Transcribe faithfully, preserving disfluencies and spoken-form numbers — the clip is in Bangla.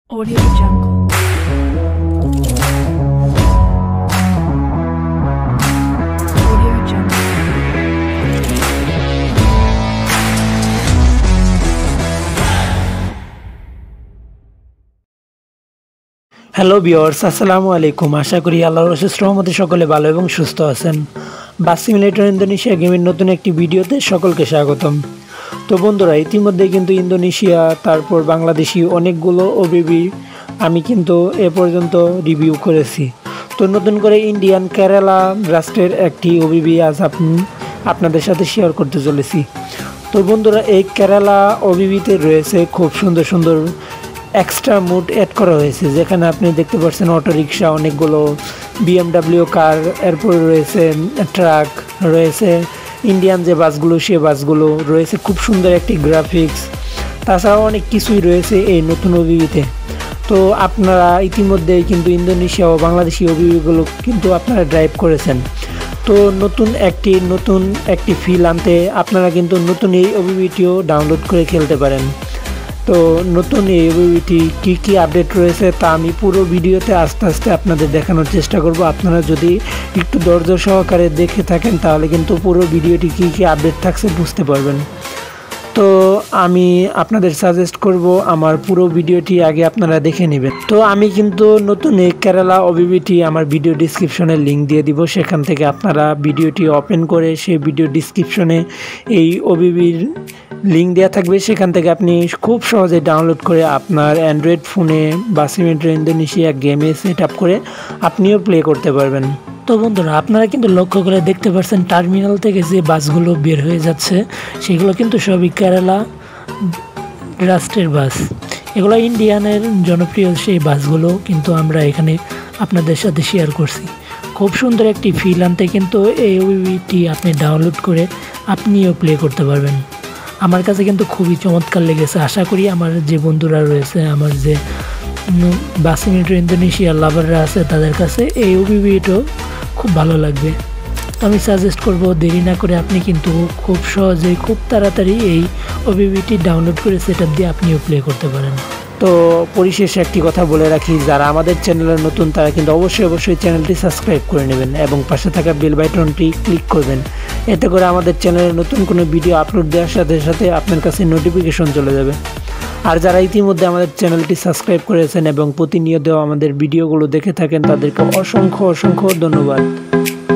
Audio Jungle. Audio Jungle. Hello viewers, আসসালামু আলাইকুম। আশা করি আল্লাহর অশেষ রহমতে সকলে ভালো এবং সুস্থ আছেন। বাস সিমুলেটর ইন্দোনেশিয়া গেমের নতুন একটি ভিডিওতে সকলকে স্বাগতম। তো বন্ধুরা, ইতিমধ্যে কিন্তু ইন্দোনেশিয়া তারপর বাংলাদেশি অনেকগুলো ওবিবি আমি কিন্তু এ পর্যন্ত রিভিউ করেছি। তো নতুন করে ইন্ডিয়ান কেরালা রাষ্ট্রের একটি ওবিবি আজ আপনি আপনাদের সাথে শেয়ার করতে চলেছি। তো বন্ধুরা, এই কেরালা ওবিবিতে রয়েছে খুব সুন্দর সুন্দর এক্সট্রা মুড অ্যাড করা হয়েছে, যেখানে আপনি দেখতে পাচ্ছেন অটোরিকশা অনেকগুলো, বিএমডাব্লিউ কার, এরপর রয়েছে ট্রাক, রয়েছে ইন্ডিয়ান যে বাসগুলো সে বাসগুলো রয়েছে, খুব সুন্দর একটি গ্রাফিক্স, তাছাড়াও অনেক কিছুই রয়েছে এই নতুন ওবিবিতে। তো আপনারা ইতিমধ্যেই কিন্তু ইন্দোনেশিয়া ও বাংলাদেশি ওবিবিগুলো কিন্তু আপনারা ড্রাইভ করেছেন। তো নতুন একটি নতুন একটি ফিল আনতে আপনারা কিন্তু নতুন এই ওবিবিটিও ডাউনলোড করে খেলতে পারেন। তো নতুন এই ওবিবিটি কী কী আপডেট রয়েছে তা আমি পুরো ভিডিওতে আস্তে আস্তে আপনাদের দেখানোর চেষ্টা করব। আপনারা যদি একটু ধৈর্য সহকারে দেখে থাকেন তাহলে কিন্তু পুরো ভিডিওটি কী কী আপডেট থাকছে বুঝতে পারবেন। তো আমি আপনাদের সাজেস্ট করব আমার পুরো ভিডিওটি আগে আপনারা দেখে নেবেন। তো আমি কিন্তু নতুন এই কেরালা ওবিবিটি আমার ভিডিও ডিসক্রিপশনে লিঙ্ক দিয়ে দিব, সেখান থেকে আপনারা ভিডিওটি ওপেন করে সেই ভিডিও ডিসক্রিপশনে এই ওবিবির লিঙ্ক দেওয়া থাকবে, সেখান থেকে আপনি খুব সহজে ডাউনলোড করে আপনার অ্যান্ড্রয়েড ফোনে বা সিমুলেটর ইন্দোনেশিয়া গেমে সেট আপ করে আপনিও প্লে করতে পারবেন। তো বন্ধুরা, আপনারা কিন্তু লক্ষ্য করে দেখতে পাচ্ছেন টার্মিনাল থেকে যে বাসগুলো বের হয়ে যাচ্ছে সেগুলো কিন্তু সবই কেরালা রাষ্ট্রের বাস। এগুলো ইন্ডিয়ানের জনপ্রিয় সেই বাসগুলো কিন্তু আমরা এখানে আপনাদের সাথে শেয়ার করছি। খুব সুন্দর একটি ফিল আনতে কিন্তু এই ওবিবিটি আপনি ডাউনলোড করে আপনিও প্লে করতে পারবেন। আমার কাছে কিন্তু খুবই চমৎকার লেগেছে। আশা করি আমার যে বন্ধুরা রয়েছে, আমার যে বাস সিমুলেটর ইন্দোনেশিয়ার লাভাররা আছে, তাদের কাছে এই ওবিবিটাও খুব ভালো লাগবে। তো আমি সাজেস্ট করব দেরি না করে আপনি কিন্তু খুব সহজেই খুব তাড়াতাড়ি এই ওবিবিটি ডাউনলোড করে সেট আপ দিয়ে আপনিও প্লে করতে পারেন। তো পরিশেষে একটি কথা বলে রাখি, যারা আমাদের চ্যানেলে নতুন তারা কিন্তু অবশ্যই অবশ্যই চ্যানেলটি সাবস্ক্রাইব করে নেবেন এবং পাশে থাকা বেল বাটনটি ক্লিক করবেন। এতে করে আমাদের চ্যানেলে নতুন কোনো ভিডিও আপলোড দেওয়ার সাথে সাথে আপনার কাছে নোটিফিকেশন চলে যাবে। আর যারা ইতিমধ্যে আমাদের চ্যানেলটি সাবস্ক্রাইব করেছেন এবং প্রতিনিয়ত আমাদের ভিডিওগুলো দেখে থাকেন তাদেরকে অসংখ্য অসংখ্য ধন্যবাদ।